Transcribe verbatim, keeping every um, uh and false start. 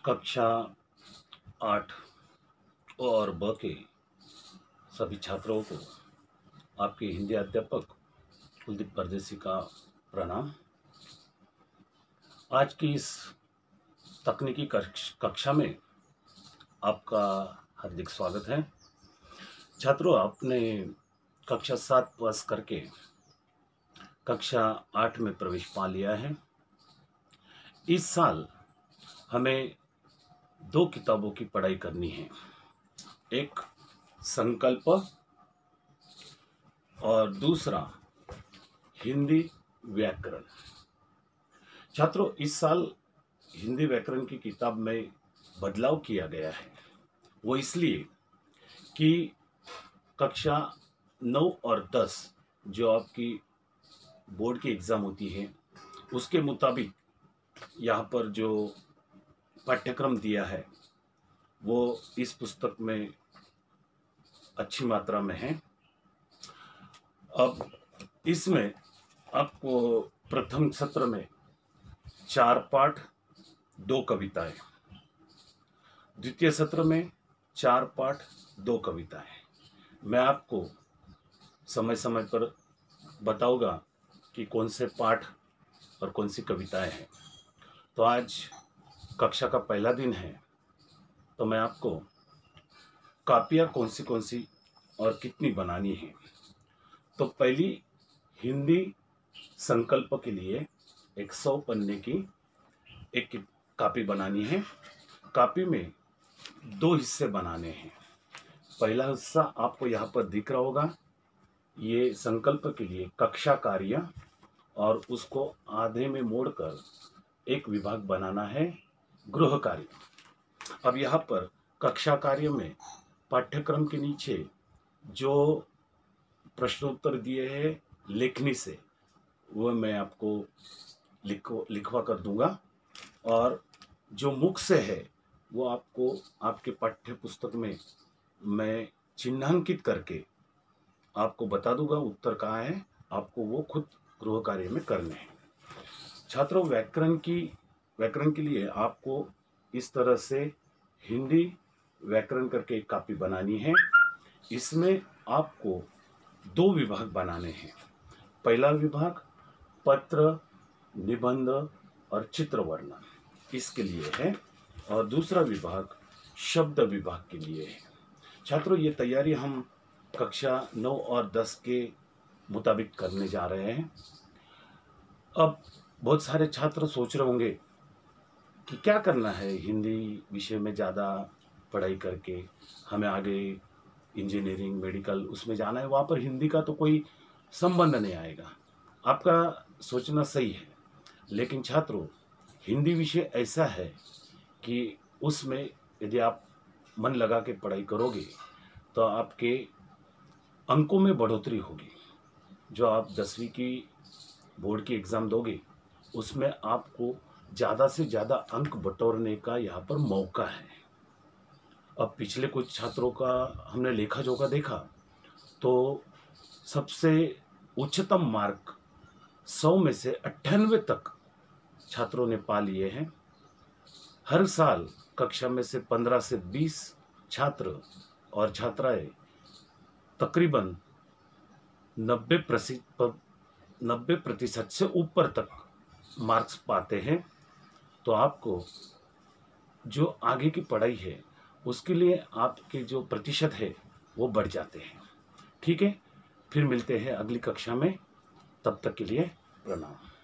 कक्षा आठ और ब के सभी छात्रों को आपके हिंदी अध्यापक कुलदीप परदेसी का प्रणाम। आज की इस तकनीकी कक्षा में आपका हार्दिक स्वागत है। छात्रों, आपने कक्षा सात पास करके कक्षा आठ में प्रवेश पा लिया है। इस साल हमें दो किताबों की पढ़ाई करनी है, एक संकल्प और दूसरा हिंदी व्याकरण। छात्रों, इस साल हिंदी व्याकरण की किताब में बदलाव किया गया है। वो इसलिए कि कक्षा नौ और दस जो आपकी बोर्ड की एग्ज़ाम होती है उसके मुताबिक यहाँ पर जो पाठ्यक्रम दिया है वो इस पुस्तक में अच्छी मात्रा में है। अब इसमें आपको प्रथम सत्र में चार पाठ दो कविताएं, द्वितीय सत्र में चार पाठ दो कविताएं। मैं आपको समय समय पर बताऊंगा कि कौन से पाठ और कौन सी कविताएं हैं। तो आज कक्षा का पहला दिन है, तो मैं आपको कापियाँ कौन सी कौन सी और कितनी बनानी है। तो पहली हिंदी संकल्प के लिए एक सौ पन्ने की एक कापी बनानी है। कापी में दो हिस्से बनाने हैं। पहला हिस्सा आपको यहाँ पर दिख रहा होगा, ये संकल्प के लिए कक्षा कार्य, और उसको आधे में मोड़कर एक विभाग बनाना है गृह कार्य। अब यहाँ पर कक्षा कार्य में पाठ्यक्रम के नीचे जो प्रश्नोत्तर दिए हैं लेखनी से, वह मैं आपको लिखो लिखवा कर दूंगा, और जो मुख से है वो आपको आपके पाठ्य पुस्तक में मैं चिन्हांकित करके आपको बता दूंगा उत्तर कहाँ है। आपको वो खुद गृह कार्य में करने हैं। छात्रों, व्याकरण की व्याकरण के लिए आपको इस तरह से हिंदी व्याकरण करके एक कापी बनानी है। इसमें आपको दो विभाग बनाने हैं। पहला विभाग पत्र, निबंध और चित्र वर्णन इसके लिए है, और दूसरा विभाग शब्द विभाग के लिए है। छात्रों, ये तैयारी हम कक्षा नौ और दस के मुताबिक करने जा रहे हैं। अब बहुत सारे छात्र सोच रहे होंगे कि क्या करना है हिंदी विषय में ज़्यादा पढ़ाई करके, हमें आगे इंजीनियरिंग मेडिकल उसमें जाना है, वहाँ पर हिंदी का तो कोई संबंध नहीं आएगा। आपका सोचना सही है, लेकिन छात्रों, हिंदी विषय ऐसा है कि उसमें यदि आप मन लगा के पढ़ाई करोगे तो आपके अंकों में बढ़ोतरी होगी। जो आप दसवीं की बोर्ड की एग्ज़ाम दोगे उसमें आपको ज़्यादा से ज़्यादा अंक बटोरने का यहाँ पर मौका है। अब पिछले कुछ छात्रों का हमने लेखा जोखा देखा तो सबसे उच्चतम मार्क सौ में से अट्ठानवे तक छात्रों ने पा लिए हैं। हर साल कक्षा में से पंद्रह से बीस छात्र और छात्राएं तकरीबन नब्बे प्रतिशत नब्बे प्रतिशत से ऊपर तक मार्क्स पाते हैं। तो आपको जो आगे की पढ़ाई है उसके लिए आपके जो प्रतिशत है वो बढ़ जाते हैं। ठीक है, फिर मिलते हैं अगली कक्षा में। तब तक के लिए प्रणाम।